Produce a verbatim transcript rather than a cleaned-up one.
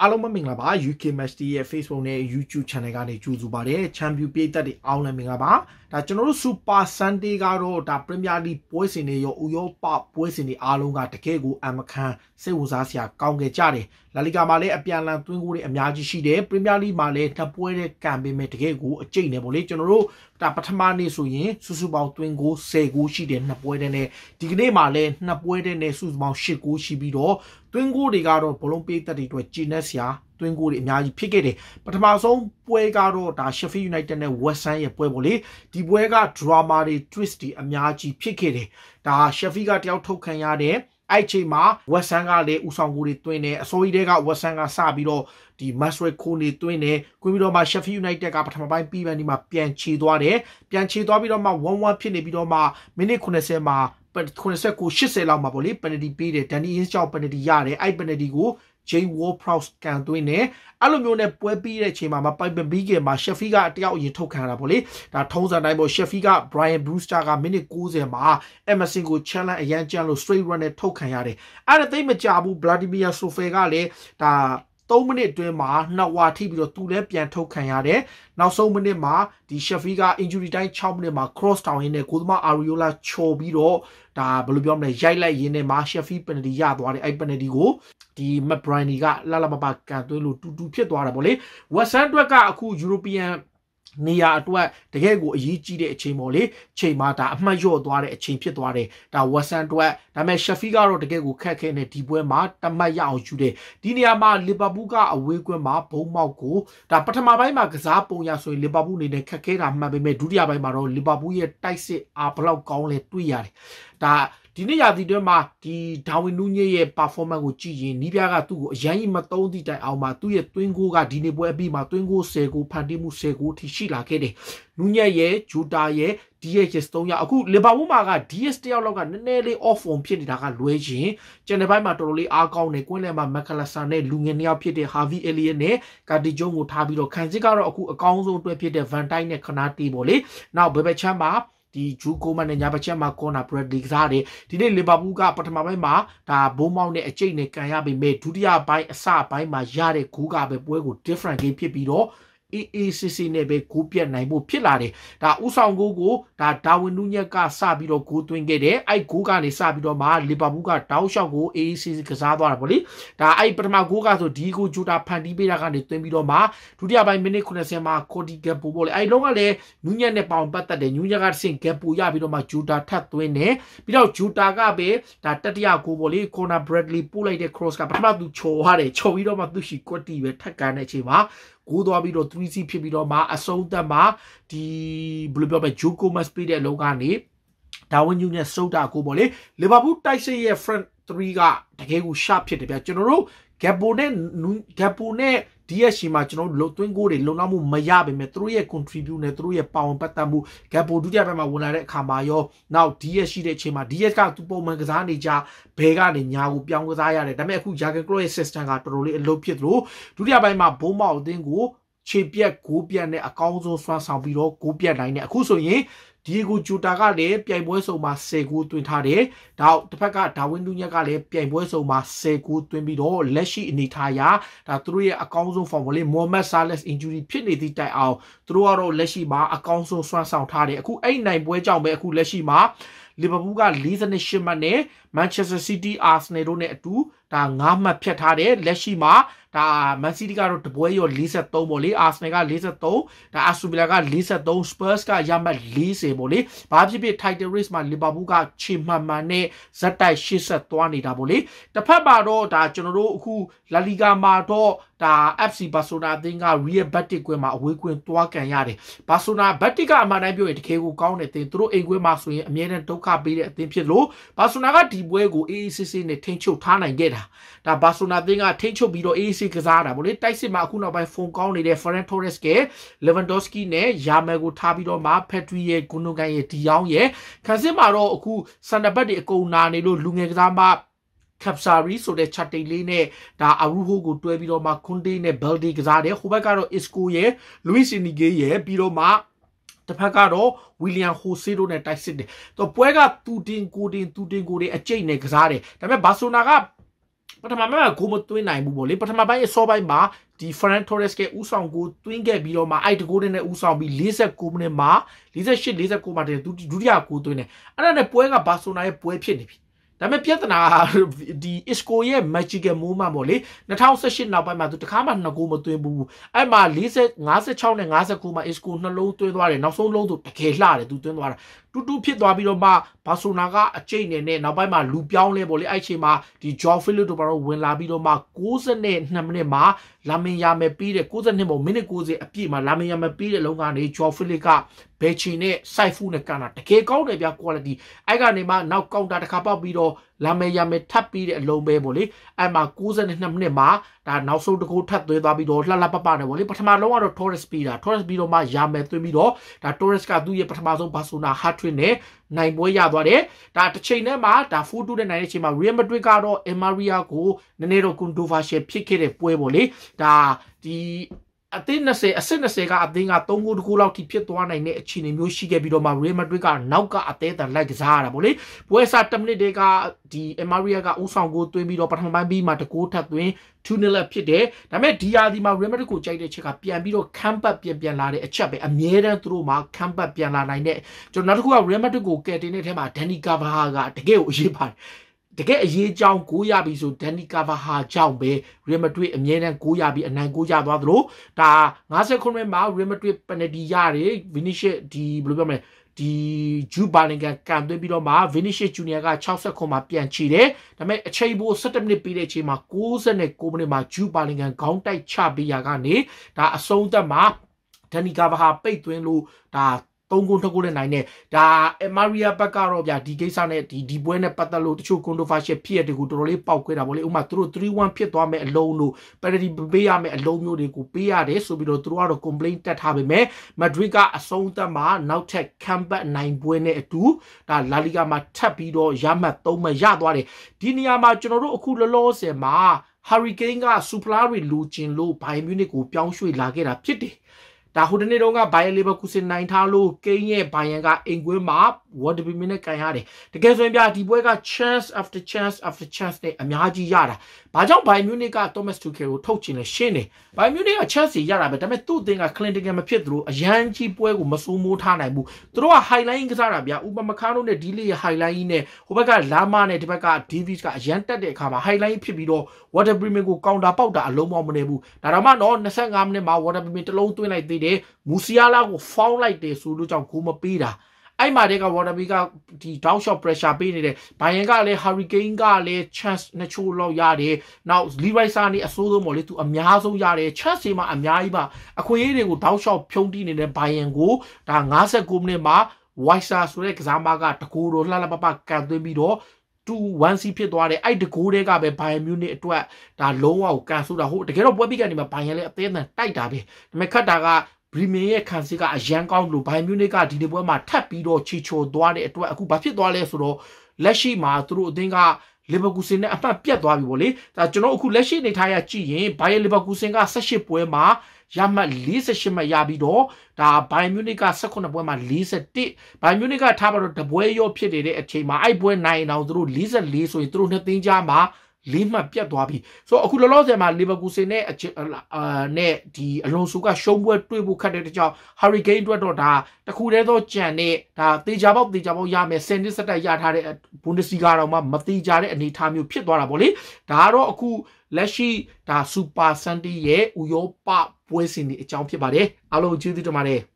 အားလုံးမင်္ဂလာပါ U K Match ရဲ့ Facebook နဲ့ YouTube Channel ကနေကြိုဆိုပါတယ် Champion ပြည်သက်တွေအားလုံးမင်္ဂလာပါဒါကျွန်တော်တို့ Super Sunday ကတော့ဒါ Premier League ပွဲစဉ်တွေရောဥရောပပွဲစဉ်တွေအားလုံးကတကယ်ကိုအမခံစိတ်ဝင်စားစရာကောင်းခဲ့ကြတယ် La Liga မှာလည်းအပြန်အလှန်သွင်းဂိုးတွေအများကြီးရှိတယ် Premier League မှာလည်းနှစ်ပွဲတဲ့ကံပေးမဲ့တကယ်ကိုအကျိတ်နေပေါ့လေကျွန်တော်တို့ဒါပထမနေ့ဆိုရင်စုစုပေါင်းသွင်းဂိုးtenဂိုးရှိတယ်နှစ်ပွဲတဲ့နဲ့ဒီကနေ့မှာလည်းနှစ်ပွဲတဲ့နဲ့စုစုပေါင်းeightဂိုးရှိပြီးတော့သွင်းဂိုးတွေကတော့ဘလုံးပေးသက်တွေအတွက်ကျင်းနေစရာတွင်းကိုတွေအများကြီးဖြစ်ခဲ့တယ်ပထမဆုံးပွဲကတော့ဒါ Sheffield United နဲ့ West Ham ရဲ့ပွဲပေါ့လေဒီပွဲက drama တွေ twist တွေအများကြီးဖြစ်ခဲ့တယ်ဒါ Sheffield ကတယောက်ထုတ်ခံရတဲ့အဲ့ချိန်မှာ West Ham ကလည်းဦးဆောင်ကိုတွေတွင်းတယ်အစိုးရတွေက West Ham ကစပြီးတော့ဒီ Maswell ကိုနေတွင်းတယ်ကွင်းပြီးတော့မှ Sheffield United ကပထမပိုင်းပြီးပိုင်းဒီမှာပြန်ချေသွားတယ်ပြန်ချေသွားပြီးတော့မှone oneဖြစ်နေပြီးတော့မှမိနစ်ninetyမှာninety eightyလောက်မှာပေါ့လေ penalty ပေးတယ် Danny Ings ကြောင့် penalty ရတယ်အဲ့ penalty ကိုJay Ward-Prowse ကန်သွင်းတယ်အဲ့လိုမျိုးနဲ့ပွဲပြီးတဲ့အချိန်မှာမပိုက်ပြီးခင်မှာ Sheffield ကတယောက်အရင်ထုတ်ခံရတာပေါ့လေဒါထုံးစံတိုင်းပေါ့ Sheffield က Brian Brewster ကမိနစ်ninetyမှာ Emerson ကို challenge အရန်ကြမ်းလို့ straight run နဲ့ထုတ်ခံရတယ်အဲ့ဒါသိမကြဘူး Vladimir Sofel ကလည်းဒါthreeမိနစ်အတွင်းမှာနှစ်ဝါထိပြီးတော့သူလည်းပြန်ထုတ်ခံရတယ်နောက်ဆုံးမိနစ်မှာဒီ Sheffield က injury time sixမိနစ်မှာ cross town ရင်းနဲ့ကိုသမား Ariola ချော်ပြီးတော့ဒါဘယ်လိုပြောမလဲရိုက်လိုက်ရင်းနဲ့မှာ Sheffield penalty ရသွားတယ်အဲ့ penalty ကိုဒီ Matt Briney ကလှလှပပကန်သွင်းလို့တူတူဖြစ်သွားတာပေါ့လေ West Ham အတွက်ကအခု European နေရာအတွက်တကယ်ကိုအရေးကြီးတဲ့အချိန်ပေါ့လေချိန်မှာဒါအမှတ်လျော့သွားတဲ့အချိန်ဖြစ်သွားတယ်ဒါ West Ham အတွက်ဒါပေမဲ့ Sheffield ကတော့တကယ်ကိုခက်ခဲနေဒီပွဲမှာတမတ်ရအောင်ယူတယ်ဒီနေရာမှာ Liverpool ကအဝေးကွင်းမှာဘုံမောက်ကိုဒါပထမပိုင်းမှာကစားပုံရဆိုရင် Liverpool အနေနဲ့ခက်ခဲတာမှန်ပေမဲ့ဒုတိယပိုင်းမှာတော့ Liverpool ရဲ့တိုက်စစ်အားဘလောက်ကောင်းလဲတွေ့ရတယ်ဒါဒီနေ့ရာသီတွင်းမှာဒီ Darwin Núñez ရဲ့ performance ကိုကြည့်ရင်နီးပြားကသူ့ကိုအရင်ကြီးမသုံးသည့်တိုင်အောင်မှာသူ့ရဲ့သွင်းဂိုးကဒီနေ့ပွဲအပြီးမှာသွင်းဂိုးtenဂိုးဖန်တီးမှုtenဂိုးထိရှိလာခဲ့တယ် Núñez ရဲ့ Jota ရဲ့ D H သုံးယောက်အခု Liverpool မှာက D H တယောက်လောက်ကနည်းနည်းလေး off form ဖြစ်နေတာကလွဲခြင်းကျန်တဲ့ဘက်မှာတော်တော်လေးအားကောင်းနေကွင်းလယ်မှာ McAllister နဲ့လူငယ်နှစ်ယောက်ဖြစ်တဲ့ Harvey Elliott နဲ့ Curtis Jones ကိုထားပြီးတော့ခံစစ်ကတော့အခုအကောင်းဆုံးအတွက်ဖြစ်တဲ့ Van Dijk နဲ့ Konate ပေါ့လေနောက်ဘယ်ဘက်ချမ်းမှာဒီ Drew Coleman နဲ့ညာဘက်ချက်မှာ Conor Bradley ကစားတယ်ဒီနေ့ Liverpool ကပထမပိုင်းမှာဒါဘုံမောက်နဲ့အကျိတ်နဲ့ကန်ရပေမဲ့ဒုတိယပိုင်းအစပိုင်းမှာရတဲ့ဂိုးကပဲပွဲကို different game ဖြစ်ပြီးတော့A A C C နဲ့ပဲဂိုးပြတ်နိုင်ဖို့ဖြစ်လာတယ်ဒါဥဆောင်ဂိုးကိုဒါ Darwin Núñez ကစပြီးတော့ဂိုးသွင်းခဲ့တယ်အဲ့ဂိုးကနေစပြီးတော့မှ Liverpool ကတောက်လျှောက်ကို A A C C ကစားသွားတာပေါ့လေဒါအဲ့ပထမဂိုးကဆိုဒီဂိုး Jota ဖန်တီးပေးတာကနေသွင်းပြီးတော့မှဒုတိယပိုင်းမိနစ်ninetyမှာ Cody Gakpo ပေါ့လေအဲ့လုံးကလည်း Núñez နဲ့ပေါင်ပတ်သက်တယ် Núñez ကဆင့် Gakpo ရပြီးတော့မှ Jota ထပ်သွင်းတယ်ပြီးတော့ Jota ကပဲဒါတတိယဂိုးပေါ့လေ Conor Bradley ပို့လိုက်တဲ့ cross ကပထမသူချော်ရတယ်ချော်ပြီးတော့မှသူရှိကွက်တီပဲထပ်ကန်တဲ့အချိန်မှာကိုသွားပြီးတော့three Cဖြစ်ပြီးတော့မှအဆုံးသက်မှာဒီဘယ်လိုပြောမလဲ Joko Mas ပေးတဲ့အလုံးကနေ Darwin Núñez စုတ်တာကိုပေါ့လေ Liverpool တိုက်စစ်ရဲ့ front three ကတကယ်ကို sharp ဖြစ်တယ်ဗျကျွန်တော်တို့ Gakpo နဲ့ Gakpo နဲ့ D H မှာကျွန်တော်တို့လုံသွင်းကိုတွေလုံလောက်မှုမရပါပဲသူတို့ရဲ့ contribute နဲ့သူတို့ရဲ့ပါဝင်ပတ်သက်မှု Gakpo ဒုတိယပိုင်းမှာဝင်လာတဲ့အခါမှာရောနောက် D H ရှိတဲ့အချိန်မှာ D H ကသူပုံမှန်ကစားနေကြဘဲကနေညာကိုပြောင်းကစားရတယ်ဒါပေမဲ့အခု Jurgen Klopp ရဲ့ system ကတော်တော်လေးအလုပ်ဖြစ်သလိုဒုတိယပိုင်းမှာဘုံမောက်အသင်းကိုခြေပြက်ဂိုးပြက်နဲ့အကောင်းဆုံးစွမ်းဆောင်ပြီးတော့ဂိုးပြက်နိုင်တယ်အခုဆိုရင်Diego Jota ကလည်းပြိုင်ပွဲစုံမှာtenဂိုးသွင်းထားတယ်။ဒါတစ်ဖက်က Darwin Núñez ကလည်းပြိုင်ပွဲစုံမှာtenဂိုးသွင်းပြီးတော့လက်ရှိအနေထားအရဒါသူတို့ရဲ့အကောင်းဆုံး form ပေါ့လေ Mohamed Salah injury ဖြစ်နေသည့်တိုင်အောင်သူတို့ကတော့လက်ရှိမှာအကောင်းဆုံးစွမ်းဆောင်ထားတယ်။အခုအဲ့နိုင်ပွဲကြောင့်ပဲအခုလက်ရှိမှာLiverpool ကforty-eightမှတ်နဲ့ Manchester City Arsenal တို့နဲ့အတူဒါnineမှတ်ဖြတ်ထားတယ်လက်ရှိမှာဒါ Man City ကတော့တပွဲရောforty-threeပေါ့လေ Arsenal ကforty-threeဒါ Aston Villa ကforty-three စပါးစ်ကရမှတ်fortyပေါ့လေဘာဖြစ်ဖြစ် Title Race မှာ Liverpool ကခြေမှန်မှန်နဲ့ဇက်တိုက်eightyသွားနေတာပေါ့လေတစ်ဖက်မှာတော့ဒါကျွန်တော်တို့အခု La Liga မှာတော့ဒါ F C Barcelona အသင်းက Real Betis ကွင်းမှာအဝေးကွင်းသွားကန်ရတယ် Barcelona Betis ကအမှန်တိုင်းပြောရင်တကယ်ကိုကောင်းတဲ့အသင်းသူတို့အိမ်ကွင်းမှာဆိုရင်အမြဲတမ်းဒုက္ခပေးတဲ့အသင်းဖြစ်လို့ Barcelona ကဒီပွဲကိုအေးအေးဆေးဆေးနဲ့ထိန်းချုပ်ထားနိုင်ခဲ့တာဒါ Barcelona အသင်းကထိန်းချုပ်ပြီးတော့အေးအေးဆေးကစားတာပေါ့လေတိုက်စစ်မှာအခုနောက်ပိုင်းဖုန်ကောင်းနေတဲ့ Ferran Torres က Lewandowski နဲ့ Yamal ကိုထားပြီးတော့မှ Pedri ရဲ့ Gundogan ရဲ့ De Jong ရဲ့ခံစစ်မှာတော့အခု center back တွေအကုန်နာနေလို့လူငယ်ကစားမKapsari ဆိုတဲ့ chat လေးနဲ့ဒါ Araujo ကိုတွဲပြီးတော့မှ Kunde နဲ့ Balde ကစားတယ်ဟိုဘက်ကတော့ Isco ရဲ့ Luis Enrique ရဲ့ပြီးတော့မှတစ်ဖက်ကတော့ William Jose တို့နဲ့တိုက်စစ်တယ်တော့ပွဲကသူတင်ကိုတင်သူတင်ကိုတင်အကျိတ်နဲ့ကစားတယ်ဒါပေမဲ့ Barcelona ကပထမပိုင်းကဂိုးမသွင်းနိုင်ဘူးပေါ့လေပထမပိုင်းအစောပိုင်းမှာဒီ Ferran Torres ကဥဆောင်ကိုတွင်းခဲ့ပြီးတော့မှအဲ့တကိုးနဲ့ဥဆောင်ပြီး၄၉မိနစ်မှာ၄၈ ၄၉မှာတည်းဒုတိယကိုသွင်းတယ်အဲ့ဒါနဲ့ပွဲကဘာဆိုနာရဲ့ပွဲဖြစ်နေပြီဒါပေမဲ့ပြဿနာဒီ Isco ရဲ့ magical moment ပေါ့လေ၂၀၁၈နောက်ပိုင်းမှာသူတခါမှနှစ်ဂိုးမသွင်းဘူးအဲ့မှာ၄၀ ၅၆နဲ့၅၉မှာ Isco နှလုံးသွင်းသွားတယ်နောက်ဆုံးလုံးဆိုတကယ်လှတယ်သူသွင်းသွားတာတူတူဖြစ်သွားပြီးတော့မှဘာဆိုနာကအကျိတ်နေနဲ့နောက်ပိုင်းမှာလူပြောင်းလဲပေါ့လေအဲ့ချိန်မှာဒီ Joao Felix တို့ဘာလို့ဝင်လာပြီးတော့မှ၉၂မိနစ်မှာလာမင်ယာမယ်ပြီးတဲ့၉၂ပေါ့မိနစ်၉၀အပြည့်မှာလာမင်ယာမယ်ပြီးတဲ့လုံးကနေ Joao Felix ကဘယ်ချီနဲ့ side foot နဲ့ကန်တာတကယ်ကောင်းတယ်ဗျာ quality အဲ့ကနေမှနောက် counter တစ်ခါပေါက်ပြီးတော့လာမင်ယာမယ်ထပ်ပြီးတဲ့အလုံးပဲပေါ့လေအဲ့မှာ၉၂မိနစ်မှာဒါနောက်ဆုံးတစ်ခုထပ်သွင်းသွားပြီးတော့လှလှပပနဲ့ပေါ့လေပထမလုံးကတော့ Torres ပြီးတာ Torres ပြီးတော့မှယာမယ်သွင်းပြီးတော့ဒါ Torres ကသူ့ရဲ့ပထမဆုံးဘာဆိုနာ hat trick နဲ့နိုင်ပွဲရသွားတယ်ဒါတစ်ချိန်နဲ့မှာဒါ four two နဲ့နိုင်တဲ့အချိန်မှာ Real Madrid ကတော့ Emeria ကိုနည်းနည်းတော့ controversial ဖြစ်ခဲ့တဲ့ပွဲပေါ့လေဒါဒီအသင်း၂၀အဆင့်၂၀ကအသင်းက၃ဂိုးတကူလောက်ထိဖြစ်သွားနိုင်တဲ့အခြေအနေမျိုးရှိခဲ့ပြီးတော့မှ Real Madrid ကနောက်ကအသေးအံလိုက်ကစားရတာပေါ့လေပွဲစားtenမိနစ်တည်းကဒီ Emeria ကဥဆောင်ကိုသွင်းပြီးတော့ပထမပိုင်းပြီးမှတကူထပ်သွင်းtwo nil ဖြစ်တယ်ဒါပေမဲ့ဒီယာဒီမှာ Real Madrid ကိုကြိုက်တဲ့ချက်ကပြန်ပြီးတော့ comeback ပြန်ပြန်လာတဲ့အချက်ပဲအမြဲတမ်းသူတို့မှာ comeback ပြန်လာနိုင်တဲ့ကျွန်တော်နောက်တစ်ခုက Real Madrid ကိုကယ်တင်တဲ့အထဲမှာ Dani Carvajal ကတကယ်ကိုအရေးပါတယ်တကယ်အရေးကြောင်းကိုရပြီဆို Dani Carvajal ကြောင့်ပဲ Real Madrid အမြဲတမ်းကိုရပြီးအနိုင်ကိုရသွားသလိုဒါ၅၉မိနစ်မှာ Real Madrid penalty ရတယ် Vinicius ဒီဘယ်လိုပြောမလဲဒီ Jude Bellingham ကန်သွင်းပြီးတော့မှ Vinicius Junior က၆၉မှာပြန်ချီတယ်ဒါပေမဲ့အချိန်ပို၁၁မိနစ်ပြီးတဲ့အချိန်မှာ၉၉မိနစ်မှာ Jude Bellingham ခေါင်းတိုက်ချပေးရကနေဒါအဆုံးသက်မှာ Dani Carvajal ပိတ်သွင်းလို့ဒါသုံးဂိုးထုတ်ကိုလည်းနိုင်တယ်ဒါ Emeria ဘက်ကတော့ဗျာဒီကိစ္စနဲ့ဒီဒီပွဲနဲ့ပတ်သက်လို့တချို့ controversial ဖြစ်ရတဲ့ကိုတော်တော်လေးပေါက်ခွဲတာဗောလေဥပမာသူတို့three oneဖြစ်သွားမယ်အလုံးလို့ penalty ပေးရမယ်အလုံးမျိုးတွေကိုပေးရတယ်ဆိုပြီးတော့သူတို့ကတော့ complaint တက်ထားပေမဲ့ Madrid ကအဆုံးသတ်မှာနောက်ထပ် comeback နိုင်ပွဲနဲ့အတူဒါ La Liga မှာထပ်ပြီးတော့ရမှတ်သုံးမှတ်ရသွားတယ်ဒီနေရာမှာကျွန်တော်တို့အခုလောလောဆယ်မှာ Hurricane က Supla တွေလူကျင်လို့ Bayern Munich ကိုပြောင်းရွှေ့လာခဲ့တာဖြစ်တယ်ဒါဟိုတနေ့တုန်းက Bayer Leverkusen နိုင်ထားလို့ကိန်းရဲ့ Bayern ကအင်ကွင်းမှာ World Cup နဲ့ကန်ရတယ်တကယ်ဆိုရင်ဗျာဒီပွဲက chance after chance after chance နဲ့အများကြီးရတာဘာကြောင့် Bayern Munich က Thomas Tuchel ကိုထုတ်ချင်လဲရှင်းတယ် Bayern Munich က chance ရတာပဲဒါပေမဲ့သူ့အသင်းက Clinton မဖြစ်သလိုအရန်ကြီးပွဲကိုမစိုးမိုးထားနိုင်ဘူးသူတို့က highlight ကစားတာဗျာဥပမာခါတို့နဲ့ဒီလေးရဲ့ highlight နဲ့ဟိုဘက်က Lama နဲ့ဒီဘက်က Davies ကအရန်တက်တဲ့အခါမှာ highlight ဖြစ်ပြီးတော့ Water Bremen ကို counter ပေါက်တာအလုံးပေါင်းမနေဘူးဒါတော့မှတော့၂၅မိနစ်မှာ Water Bremen တစ်လုံးသွင်းလိုက်သေးတယ်မူစီယာလာကို foul လိုက်တယ်ဆိုလို့ကြောင့်ဂိုးမပေးတာအဲ့မှာတည်းက Waterby ကဒီ down shot pressure ပေးနေတယ်ဘိုင်ယန်ကလည်း Hurricane ကလည်း chance နှစ်ချို့လောက်ရတယ်နောက် Leroy Sané အဆိုးဆုံးပေါ့လေသူအများဆုံးရတယ် chance တွေမှာအများကြီးပါအခွင့်အရေးတွေကို down shot ဖြုံးတီးနေတဲ့ဘိုင်ယန်ကိုဒါ၅၉မိနစ်မှာ Weiser ဆိုတဲ့ကစားမကတကူတော့လှလှပပကန်သွင်းပြီးတော့two one C ဖြစ်သွားတယ်အဲ့တကူတွေကပဲ Bayern Munich အတွက်ဒါလုံးဝကိုကန်ဆူတာဟုတ်တကယ်တော့ပွဲပြီးကနေမှာ Bayern လည်းအသေးအံတိုက်တာပဲဒါပေမဲ့ခတ်တာကဘရီမင်ရဲ့ခံစစ်ကအရန်ကောင်းလို့ဘိုင်မြူနစ်ကဒီဒီပွဲမှာထပ်ပြီးတော့ချီချိုသွားတဲ့အတွက်အခုဘာဖြစ်သွားလဲဆိုတော့လက်ရှိမှာသူတို့အသင်းကလီဗာပူးဆင်နဲ့အမှတ်ပြတ်သွားပြီဗောလေဒါကျွန်တော်အခုလက်ရှိနေထားရကြည့်ရင်ဘိုင်လီဗာပူးဆင်က၁၈ပွဲမှာရမှတ်၄၈မှတ်ရပြီးတော့ဒါဘိုင်မြူနစ်က၁၉ပွဲမှာ၄၁ဘိုင်မြူနစ်ကထားပါတော့တပွဲရောဖြစ်နေတဲ့အချိန်မှာအဲ့ပွဲနိုင်အောင်သူတို့၄၄ဆိုရင်သူတို့နှစ်သင်းကြားမှာလေးမှတ်ပြတ်သွားပြီဆိုတော့အခုလောလောဆယ်မှာလီဗာပူးဆင်နဲ့အာနဲ့ဒီအလွန်ဆိုကရှုံးပွဲတွေ့ဖို့ခက်တဲ့ကြောင့် Hurricane အတွက်တော့ဒါတခုတည်းသောကြံနဲ့ဒါတေချာပေါက်တေချာပေါက်ရမယ်စင်နစ်စတက်ရထားတဲ့ Bundesliga တော့မှမတေချာတဲ့အနေအထားမျိုးဖြစ်သွားတာပေါ့လေဒါကတော့အခုလက်ရှိဒါ Super Sunday ရဲ့ဥရောပပွဲစဉ်တွေအကြောင်းဖြစ်ပါတယ်အားလုံးကျေးဇူးတင်ပါတယ်